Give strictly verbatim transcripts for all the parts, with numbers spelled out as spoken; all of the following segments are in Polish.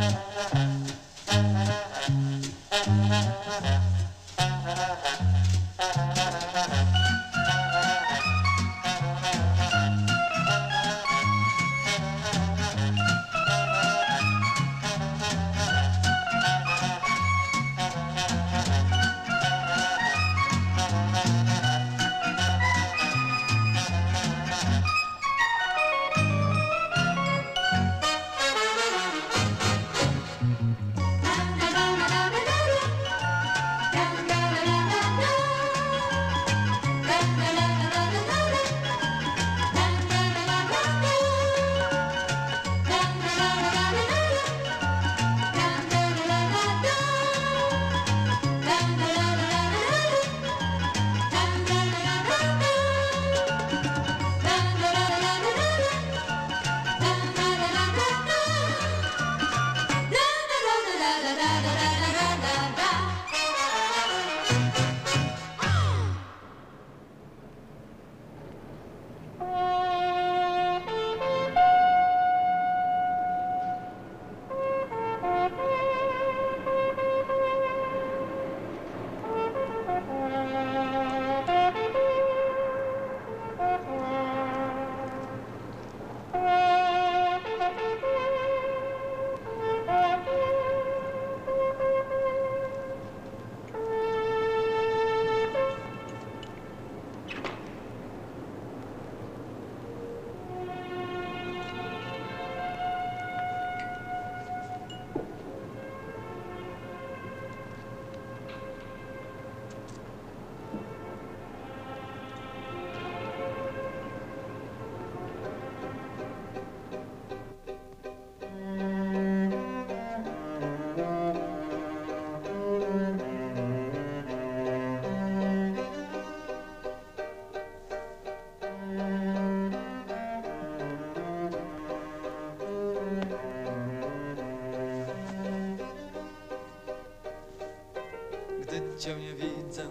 Cię nie widzę,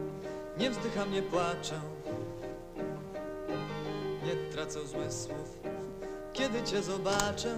nie wzdycham, nie płaczę, nie tracę zmysłów, kiedy Cię zobaczę.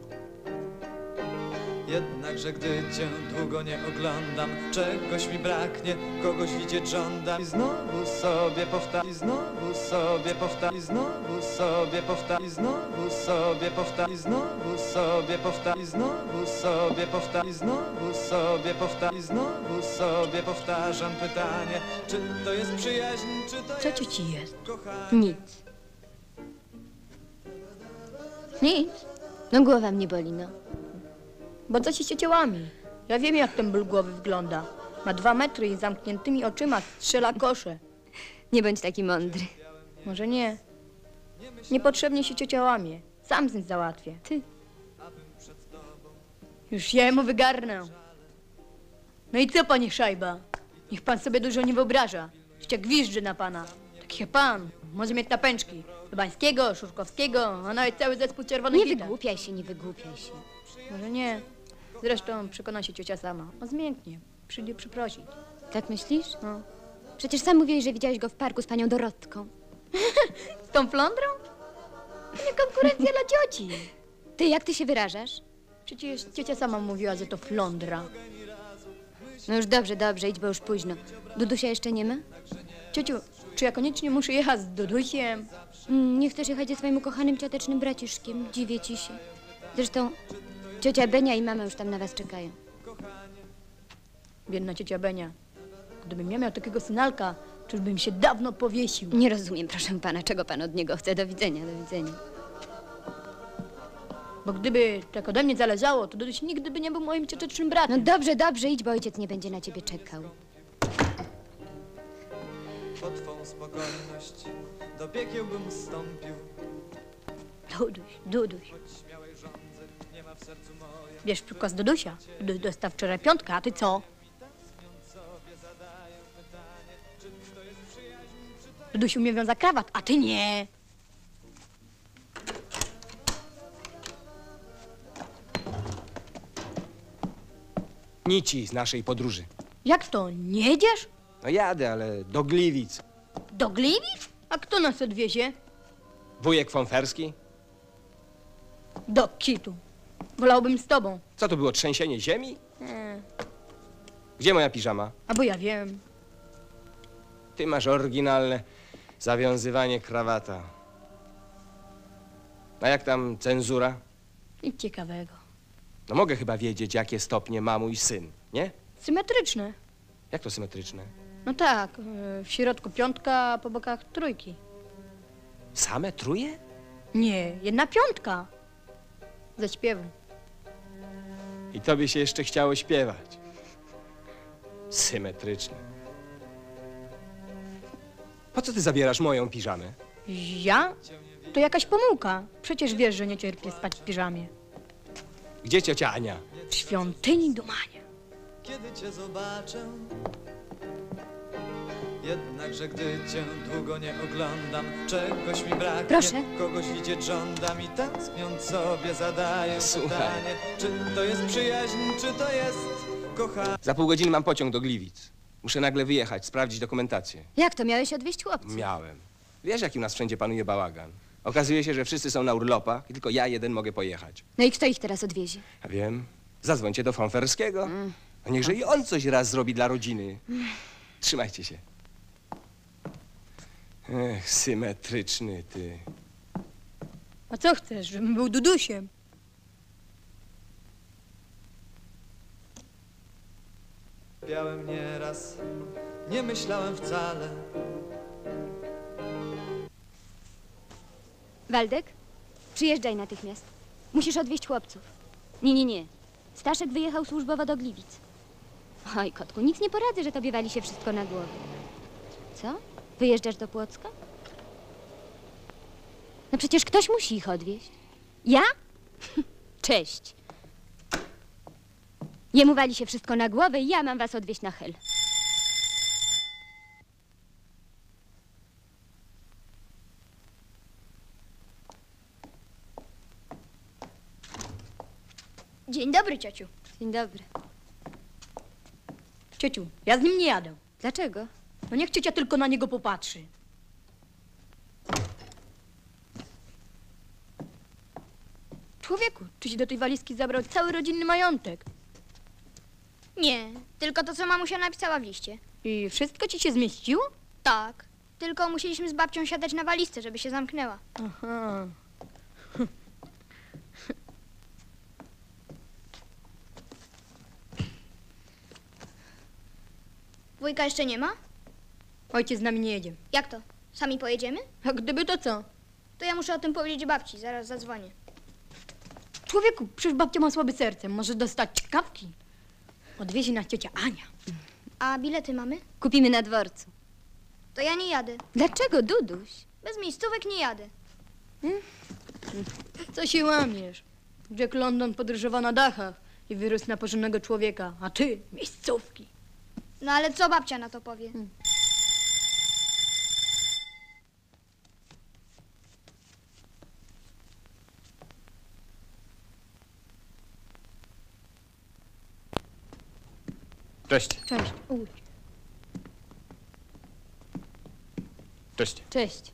Jednakże gdy Cię długo nie oglądam, czegoś mi braknie, kogoś widzieć żądam. I znowu sobie powtarzam, i znowu sobie powtarzam, i znowu sobie powtarzam, i znowu sobie powtarzam, i znowu sobie powtarzam, i znowu sobie powtarzam, i znowu sobie powtarzam, i znowu sobie powtarzam pytanie, czy to jest przyjaźń, czy to Co jest ci ci jest? kochanie? Nic. Nic. No głowa mnie boli, no. Bo co ci cieciołami? Ja wiem, jak ten ból głowy wygląda. Ma dwa metry i z zamkniętymi oczyma strzela kosze. Nie bądź taki mądry. Może nie. Niepotrzebnie się cieciołamie. Sam z nim załatwię. Ty. Już ja mu wygarnę. No i co, panie Szajba? Niech pan sobie dużo nie wyobraża. Jeszcze gwizdży na pana. Taki pan może mieć napęczki. Lubańskiego, Szurkowskiego, a nawet cały zespół Czerwonych Nie Gitar. wygłupiaj się, nie wygłupiaj się. Może nie. Zresztą przekona się ciocia sama. A zmięknie. Przyjdzie przeprosić. Tak myślisz? No. Przecież sam mówiłeś, że widziałeś go w parku z panią Dorotką. Z tą flądrą? To nie konkurencja dla cioci. Ty, jak ty się wyrażasz? Przecież ciocia sama mówiła, że to flądra. No już dobrze, dobrze, idź, bo już późno. Dudusia jeszcze nie ma? Ciociu, czy ja koniecznie muszę jechać z Dudusiem? Mm, nie chcesz jechać ze swoim ukochanym ciotecznym braciszkiem? Dziwię ci się. Zresztą ciocia Benia i mama już tam na was czekają. Biedna ciocia Benia. Gdybym ja miał takiego synalka, to już bym się dawno powiesił. Nie rozumiem, proszę pana, czego pan od niego chce. Do widzenia, do widzenia. Bo gdyby tak ode mnie zależało, to Duduś nigdy by nie był moim ciotecznym bratem. No dobrze, dobrze, idź, bo ojciec nie będzie na ciebie czekał. Po twą spokojność do piekieł bym zstąpił. Duduś, Duduś. Choć śmiałej żądzy nie ma w sercu moje. Bierz przykład z Dudusia. Duduś dostał wczoraj piątkę, a ty co? Duduś umie wiązać krawat, a ty nie. Nici z naszej podróży. Jak to, nie jedziesz? No jadę, ale do Gliwic. Do Gliwic? A kto nas odwiezie? Wujek Fonferski? Do kitu. Wolałbym z tobą. Co to było, trzęsienie ziemi? Nie. Gdzie moja piżama? A bo ja wiem. Ty masz oryginalne zawiązywanie krawata. A jak tam cenzura? Nic ciekawego. No mogę chyba wiedzieć, jakie stopnie ma mój syn, nie? Symetryczne. Jak to symetryczne? No tak, y, w środku piątka, a po bokach trójki. Same truje? Nie, jedna piątka. Ze śpiewu. I tobie się jeszcze chciało śpiewać. Symetryczne. Po co ty zabierasz moją piżamę? Ja? To jakaś pomyłka. Przecież wiesz, że nie cierpię spać w piżamie. Gdzie ciocia Ania? W świątyni dumania. Kiedy cię zobaczę, jednakże gdy cię długo nie oglądam, czegoś mi braknie, Proszę. kogoś widzieć żądam i tęskniąc sobie zadaję Słuchaj. pytanie, czy to jest przyjaźń, czy to jest kochanie. Za pół godziny mam pociąg do Gliwic. Muszę nagle wyjechać, sprawdzić dokumentację. Jak to, miałeś odwieźć chłopców? Miałem. Wiesz, jaki u nas wszędzie panuje bałagan. Okazuje się, że wszyscy są na urlopach i tylko ja jeden mogę pojechać. No i kto ich teraz odwiezie? A wiem, zadzwońcie do Fonferskiego. A niechże i on coś raz zrobi dla rodziny. Trzymajcie się. Ech, symetryczny ty. A co chcesz, żebym był Dudusiem? Piałem nieraz, nie myślałem wcale. Waldek, przyjeżdżaj natychmiast. Musisz odwieźć chłopców. Nie, nie, nie. Staszek wyjechał służbowo do Gliwic. Oj, kotku, nic nie poradzę, że tobie wali się wszystko na głowę. Co? Wyjeżdżasz do Płocka? No przecież ktoś musi ich odwieźć. Ja? Cześć. Jemu wali się wszystko na głowę i ja mam was odwieźć na Hel. Dzień dobry, ciociu. Dzień dobry. Ciociu, ja z nim nie jadę. Dlaczego? No niech ciocia tylko na niego popatrzy. Człowieku, czyś do tej walizki zabrał cały rodzinny majątek. Nie, tylko to, co mamusia napisała w liście. I wszystko ci się zmieściło? Tak, tylko musieliśmy z babcią siadać na walizce, żeby się zamknęła. Aha. Wujka jeszcze nie ma? Ojciec z nami nie jedzie. Jak to? Sami pojedziemy? A gdyby to co? To ja muszę o tym powiedzieć babci, zaraz zadzwonię. Człowieku, przecież babcia ma słabe serce. Może dostać kawki. Odwiezie nas ciocia Ania. A bilety mamy? Kupimy na dworcu. To ja nie jadę. Dlaczego, Duduś? Bez miejscówek nie jadę. Co się łamiesz? Jack London podróżował na dachach i wyrósł na porządnego człowieka. A ty, miejscówki. No ale co babcia na to powie? Cześć. Cześć. Uj. Cześć. Cześć.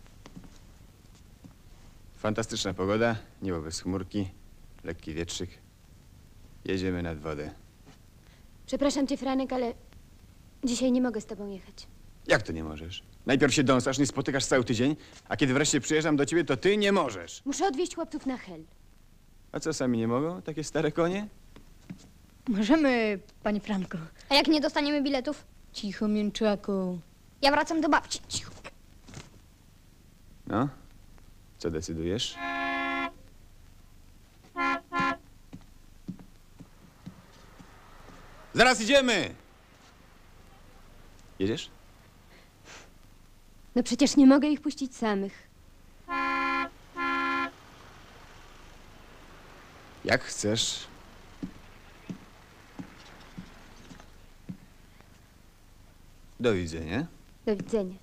Fantastyczna pogoda, niebo bez chmurki, lekki wietrzyk. Jedziemy nad wodę. Przepraszam cię, Franek, ale dzisiaj nie mogę z tobą jechać. Jak to nie możesz? Najpierw się dąsasz, nie spotykasz cały tydzień, a kiedy wreszcie przyjeżdżam do ciebie, to ty nie możesz. Muszę odwieźć chłopców na Hel. A co, sami nie mogą? Takie stare konie? Możemy, panie Franko. A jak nie dostaniemy biletów? Cicho, mięczaku. Ja wracam do babci. Cicho. No, co decydujesz? Zaraz idziemy! Jedziesz? No przecież nie mogę ich puścić samych. Jak chcesz. Do widzenia. Do widzenia.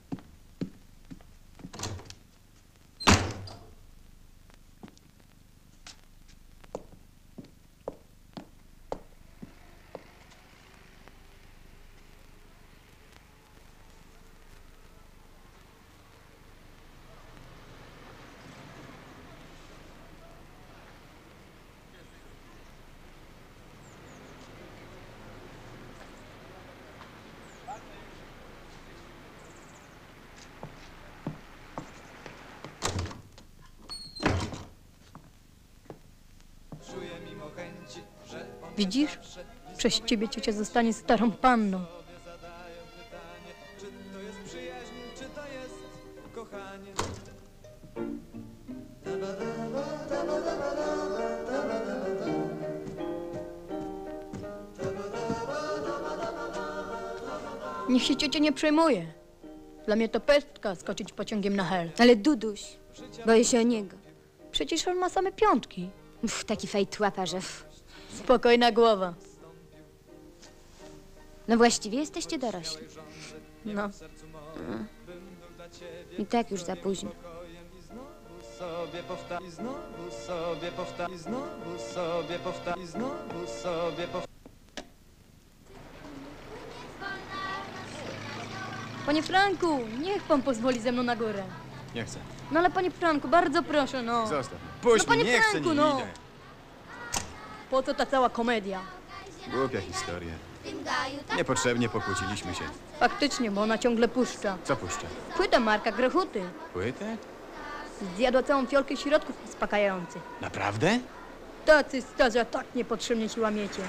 Widzisz? Przez ciebie ciocia zostanie starą panną. Czy to jest przyjaźń, czy to jest kochanie? Niech się ciocia nie przejmuje. Dla mnie to pestka skoczyć pociągiem na hel. Ale Duduś, boję się o niego. Przecież on ma same piątki. Uf, taki fejtłapa, że... f- Spokojna głowa. No właściwie jesteście dorośli. No. I tak już za późno. Sobie powtarzam i znowu sobie powtarzam i znowu sobie powtarzam i znowu sobie powtarzam. Panie Franku, niech pan pozwoli ze mną na górę. Nie chcę. No ale panie Franku, bardzo proszę, no. Zostaw mnie. Puść No, mnie, panie nie chcę, Franku, nie no. idę. Po co ta cała komedia? Głupia historia. Niepotrzebnie pokłóciliśmy się. Faktycznie, bo ona ciągle puszcza. Co puszcza? Płytę Marka Grechuty. Płytę? Zjadła całą fiolkę środków uspokajających. Naprawdę? Tacy starzy, a tak niepotrzebnie się łamiecie.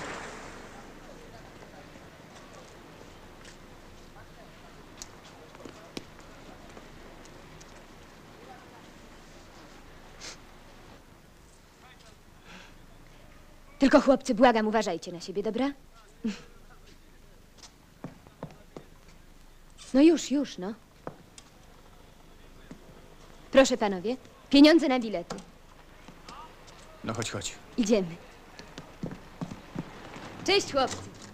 Tylko chłopcy, błagam, uważajcie na siebie, dobra? No już, już, no. Proszę panowie, pieniądze na bilety. No chodź, chodź. Idziemy. Cześć, chłopcy.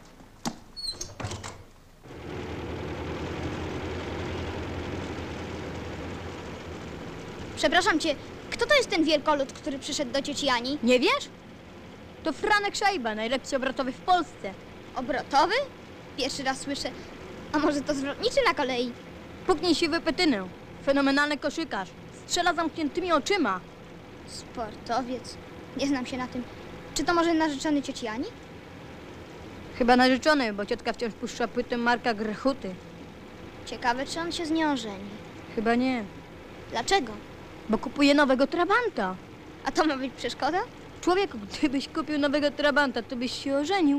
Przepraszam cię, kto to jest ten wielkolud, który przyszedł do cioci Ani? Nie wiesz? To Franek Szajba, najlepszy obrotowy w Polsce. Obrotowy? Pierwszy raz słyszę. A może to zwrotniczy na kolei? Puknij siwy petynę. Fenomenalny koszykarz. Strzela zamkniętymi oczyma. Sportowiec. Nie znam się na tym. Czy to może narzeczony cioci Ani? Chyba narzeczony, bo ciotka wciąż puszcza płytę Marka Grechuty. Ciekawe, czy on się z nią żeni. Chyba nie, Dlaczego? bo kupuje nowego Trabanta. A to ma być przeszkoda? Człowieku, gdybyś kupił nowego Trabanta, to byś się ożenił.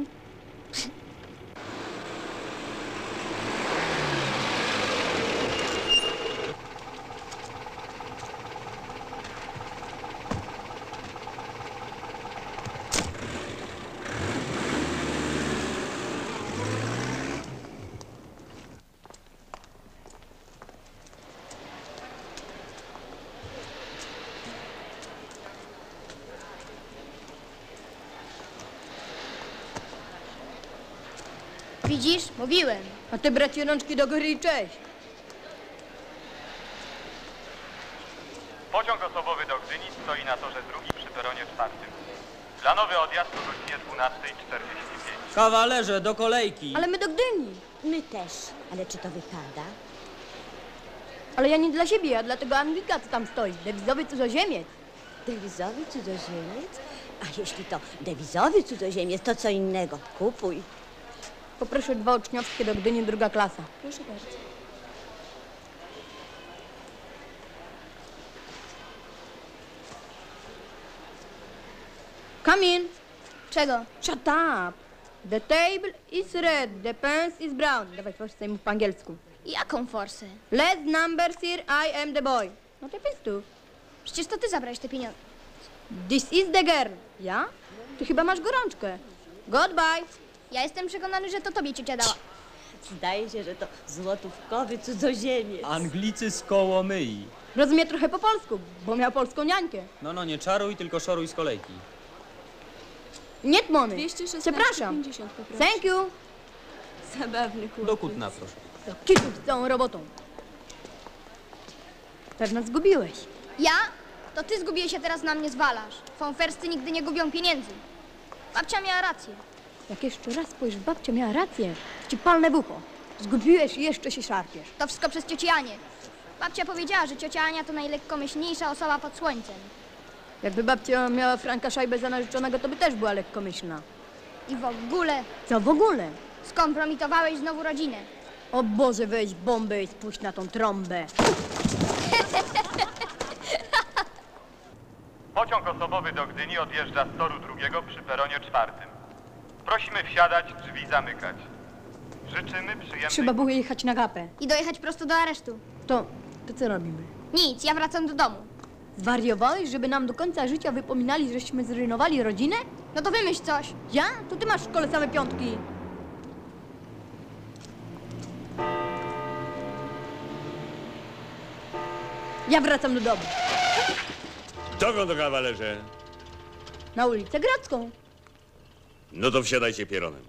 Widzisz? Mówiłem. A ty, bracie rączki do góry i cześć. Pociąg osobowy do Gdyni stoi na torze drugim przy peronie czwartym. Planowy odjazd o godzinie dwunasta czterdzieści pięć. Kawalerze, do kolejki. Ale my do Gdyni. My też, ale czy to wypada? Ale ja nie dla siebie, a dla tego Anglika, co tam stoi. Dewizowy cudzoziemiec. Dewizowy cudzoziemiec? A jeśli to dewizowy cudzoziemiec, to co innego. Kupuj. Poproszę dwa uczniowskie do Gdyni, druga klasa. Proszę bardzo. Come in. Czego? Shut up. The table is red, the pants is brown. Dawaj, proszę, mów po angielsku. Jaką forsę? Less numbers here, I am the boy. No to jest tu. Przecież to ty zabrałeś te pieniądze. This is the girl. Ja? Ty chyba masz gorączkę. Goodbye. Ja jestem przekonany, że to tobie ciocia dała. Zdaje się, że to złotówkowy cudzoziemiec. Anglicy z Kołomyi. Rozumie trochę po polsku, bo miał polską niańkę. No, no, nie czaruj, tylko szoruj z kolejki. Nie money. Przepraszam. Thank you. Zabawny chłopiec. Do Kutna, proszę. To kitu z całą robotą. Pewno zgubiłeś. Ja? To ty zgubiłeś się teraz na mnie zwalasz. Fonferscy nigdy nie gubią pieniędzy. Babcia miała rację. Jak jeszcze raz powiesz, babcia miała rację, to ci palnę w ucho. Zgubiłeś i jeszcze się szarpiesz. To wszystko przez ciocię Anię. Babcia powiedziała, że ciocia Ania to najlekkomyślniejsza osoba pod słońcem. Jakby babcia miała Franka Szajbę za narzeczonego, to by też była lekkomyślna. I w ogóle Co w ogóle? skompromitowałeś znowu rodzinę. O Boże, weź bombę i spuść na tą trąbę. Pociąg osobowy do Gdyni odjeżdża z toru drugiego przy peronie czwartym. Prosimy wsiadać, drzwi zamykać. Życzymy przyjemnej... Trzeba było jechać na gapę. I dojechać prosto do aresztu. To, to co robimy? Nic, ja wracam do domu. Zwariowałeś, żeby nam do końca życia wypominali, żeśmy zrujnowali rodzinę? No to wymyśl coś. Ja? To ty masz w szkole same piątki. Ja wracam do domu. Dokąd, kawalerze? Na ulicę Grodzką. No to wsiadajcie pieronem.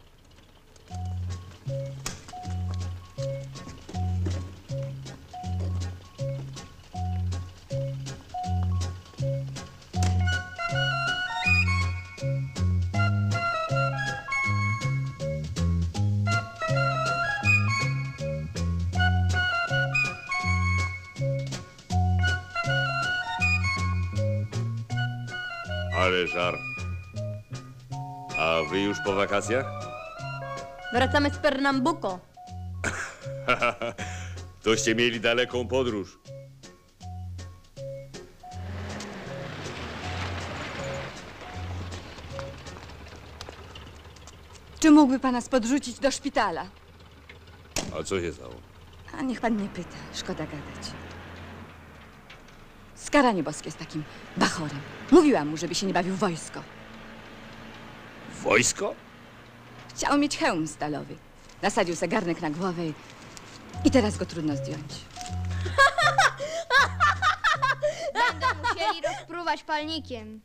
Ale żar. A wy już po wakacjach? Wracamy z Pernambuco. Toście mieli daleką podróż. Czy mógłby pan nas podrzucić do szpitala? A co się stało? A niech pan nie pyta, szkoda gadać. Skaranie boskie z takim bachorem. Mówiłam mu, żeby się nie bawił w wojsko. Wojsko? Chciał mieć hełm stalowy. Nasadził se garnek na głowę i, i teraz go trudno zdjąć. Będą musieli rozpruwać palnikiem.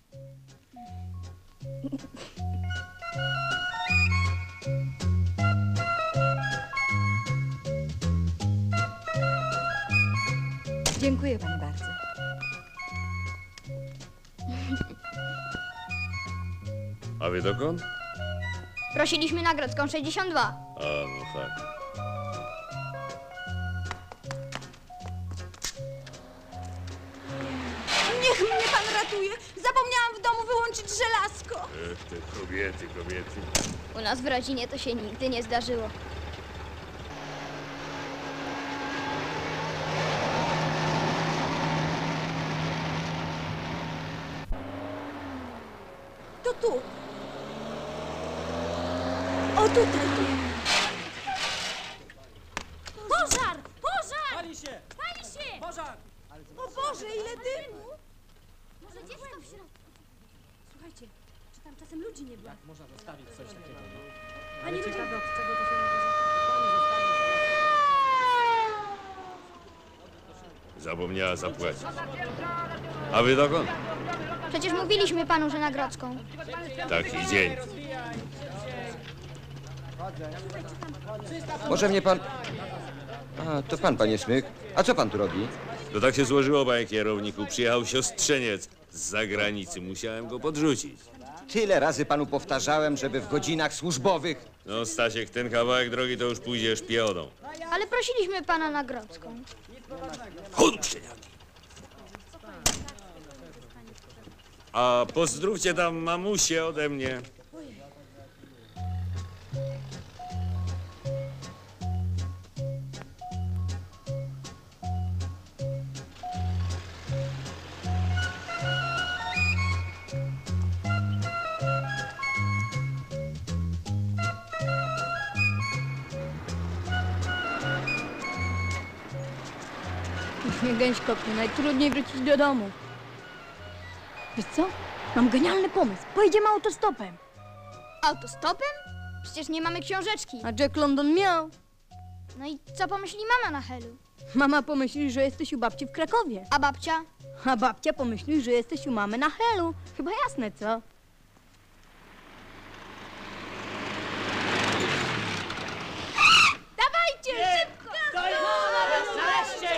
Dziękuję pani bardzo. A wy dokąd? Prosiliśmy na Grodzką sześćdziesiąt dwa. A, no tak. Niech mnie pan ratuje! Zapomniałam w domu wyłączyć żelazko. Ech, te kobiety, kobiety. U nas w rodzinie to się nigdy nie zdarzyło. To tu. O, tutaj. Pożar! Pożar! Pali się! Pali się! Pożar! O Boże, ile dymu! Może dziecko w środku. Słuchajcie, czy tam czasem ludzi nie było? Jak można zostawić coś takiego? No? Panie Ale ludzie- ciekawe, od czego to się może Zapomniała zapłacić. A wy dokąd? Przecież mówiliśmy panu, że na Grodzką. Taki dzień. Może mnie pan... A, to pan, panie Smyk. A co pan tu robi? To tak się złożyło, panie kierowniku. Przyjechał siostrzeniec z zagranicy. Musiałem go podrzucić. Tyle razy panu powtarzałem, żeby w godzinach służbowych... No, Stasiek, ten kawałek drogi to już pójdziesz piodą. Ale prosiliśmy pana na Grodzką. Chodź, szczeniaki. A pozdrówcie tam mamusię ode mnie. Niech mnie gęś kopnie, najtrudniej wrócić do domu. Wiesz co? Mam genialny pomysł. Pojedziemy autostopem. Autostopem? Przecież nie mamy książeczki. A Jack London miał. No i co pomyśli mama na Helu? Mama pomyśli, że jesteś u babci w Krakowie. A babcia? A babcia pomyśli, że jesteś u mamy na Helu. Chyba jasne, co? Dawajcie, szybko! Nareszcie!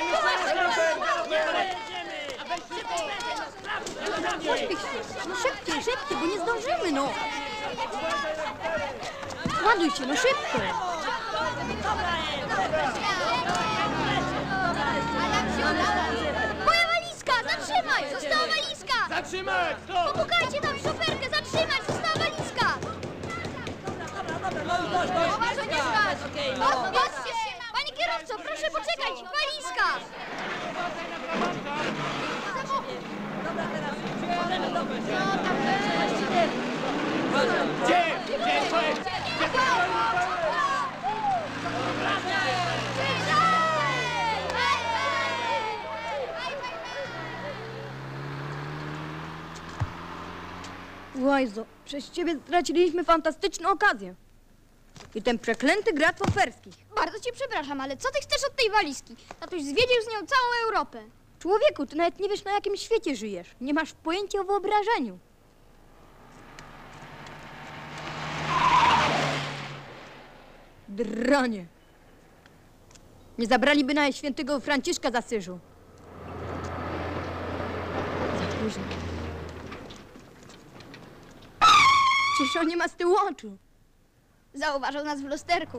Pośpiech się. No szybciej, szybciej, bo nie zdążymy, no. Ładuj się, no szybko. Moja walizka! Zatrzymaj! Została walizka! Zatrzymać! Stop! Popukajcie tam szoferkę! Zatrzymać! Została walizka! Proszę nie stać! Odbierzcie się! Panie kierowco, proszę poczekać! Walizka! Gdzie? Gdzie? Łajzo, przez ciebie straciliśmy fantastyczną okazję. I ten przeklęty gracz oferskich. Bardzo cię przepraszam, ale co ty chcesz od tej walizki? Tatuś zwiedził z nią całą Europę. Człowieku, ty nawet nie wiesz, na jakim świecie żyjesz. Nie masz pojęcia o wyobrażeniu. Dranie. Nie zabraliby nawet świętego Franciszka z Asyżu. Za późno. Przecież on nie ma z tyłu oczu. Zauważył nas w lusterku.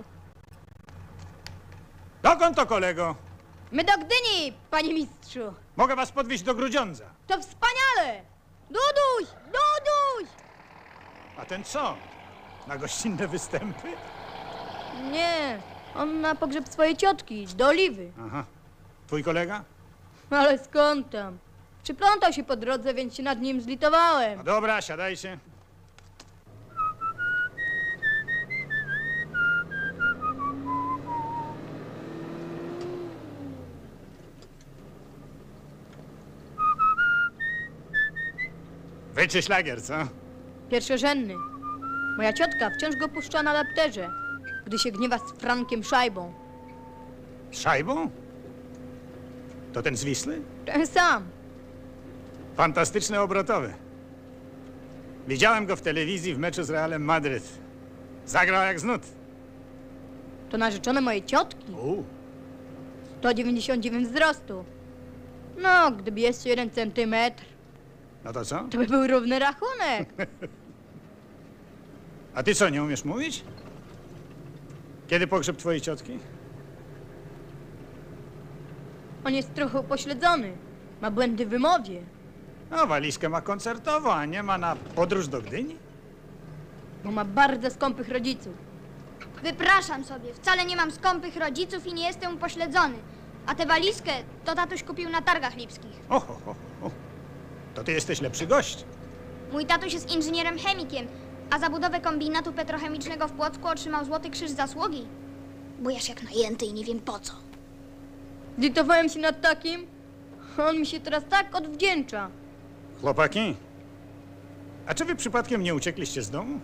Dokąd to, kolego? My do Gdyni, panie mistrzu. Mogę was podwieźć do Grudziądza. To wspaniale! Duduś! Duduś! A ten co? Na gościnne występy? Nie, on na pogrzeb swojej ciotki, do Oliwy. Aha. Twój kolega? Ale skąd tam? Przyplątał się po drodze, więc się nad nim zlitowałem. No dobra, siadajcie. Wyczy szlagier, co? Pierwszorzędny. Moja ciotka wciąż go puszcza na lapterze, gdy się gniewa z Frankiem Szajbą. Szajbą? To ten z Wisły? Ten sam. Fantastyczny obrotowy. Widziałem go w telewizji w meczu z Realem Madryt. Zagrał jak z nut. To narzeczone mojej ciotki. U. sto dziewięćdziesiąt dziewięć wzrostu. No, gdyby jeszcze jeden centymetr, No to co? to by był równy rachunek. A ty co, nie umiesz mówić? Kiedy pogrzeb twojej ciotki? On jest trochę upośledzony. Ma błędy w wymowie. No, walizkę ma koncertową, a nie ma na podróż do Gdyni? Bo ma bardzo skąpych rodziców. Wypraszam sobie, wcale nie mam skąpych rodziców i nie jestem upośledzony. A tę walizkę to tatuś kupił na targach lipskich. Oho, ho, ho. To ty jesteś lepszy gość. Mój tatuś jest inżynierem chemikiem, a za budowę kombinatu petrochemicznego w Płocku otrzymał Złoty Krzyż Zasługi. Bujasz jak najęty i nie wiem po co. Zlitowałem się nad takim, on mi się teraz tak odwdzięcza. Chłopaki, a czy wy przypadkiem nie uciekliście z domu?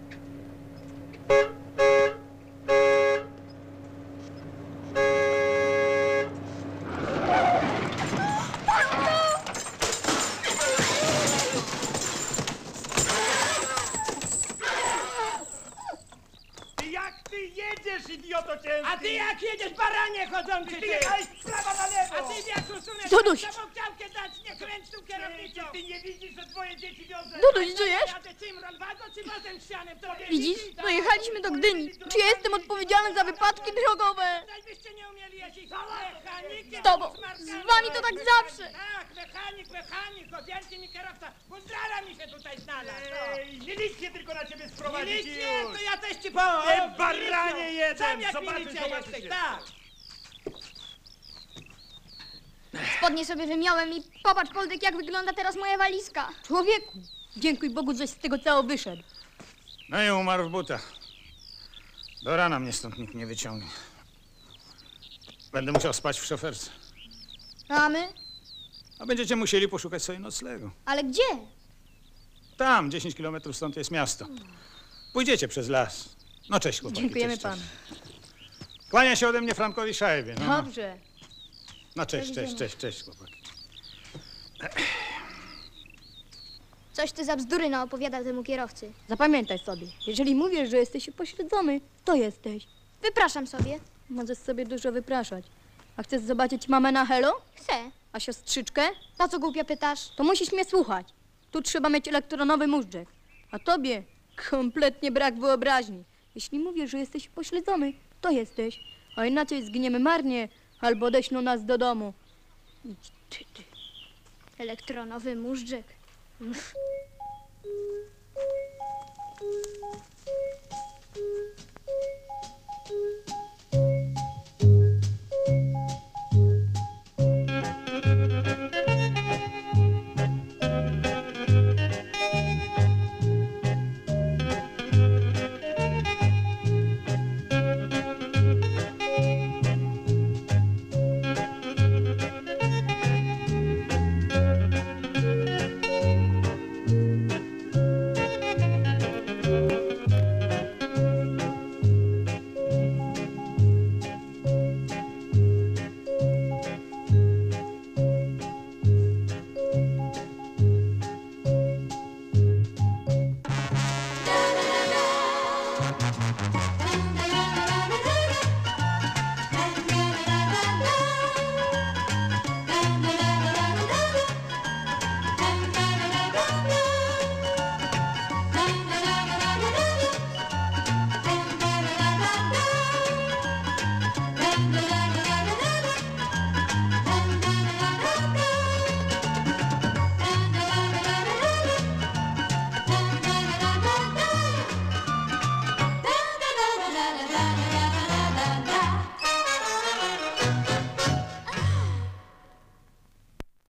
Jak ty jedziesz, idioto ciężki? A ty jak jedziesz, baranie chodzący ty? Ty jechałeś z prawa na lewo! A ty w jak usunę Duduś! działkę dać, nie kręć tą kierownicą! Ty nie widzisz, że twoje dzieci wiozę? Duduś, żyjesz? Jadę Cimron wago czy wozem ścianem w tobie? Widzisz? Dojechaliśmy do Gdyni. Czy ja jestem odpowiedzialny za wypadki drogowe? Byście nie umieli jeździć mechanikiem! Z tobą, z wami to tak zawsze. Tak, mechanik, mechanik, odjęty mi kierowca. Uzdrala mi się tutaj znalazł. Ej, milicję tylko na ciebie sprowadzić. Milicję, to ja też ci pomogę. Ty baranie jeden! Sam jak milicja jesteś, tak! Spodnie sobie wymiałem i popatrz, Poldek, jak wygląda teraz moja walizka. Człowieku, dziękuj Bogu, żeś z tego cało wyszedł. No i umarł w butach. Do rana mnie stąd nikt nie wyciągnie. Będę musiał spać w szoferce. A my? A będziecie musieli poszukać sobie noclegu. Ale gdzie? Tam, dziesięć kilometrów stąd jest miasto. Pójdziecie przez las. No cześć, chłopaki. Dziękujemy cześć, panu. Cześć. Kłania się ode mnie Frankowi Szajbie. No. Dobrze. No cześć, Do cześć, widzenia. cześć, cześć, chłopaki. Coś ty za bzdury naopowiadał temu kierowcy. Zapamiętaj sobie, jeżeli mówisz, że jesteś upośledzony, to jesteś. Wypraszam sobie. Możesz sobie dużo wypraszać. A chcesz zobaczyć mamę na Helo? Chcę. A siostrzyczkę? Po co głupio pytasz? To musisz mnie słuchać. Tu trzeba mieć elektronowy móżdżek. A tobie kompletnie brak wyobraźni. Jeśli mówisz, że jesteś upośledzony, to jesteś. A inaczej zginiemy marnie, albo odeślą nas do domu. Idź ty, ty. Elektronowy móżdżek. Thank you.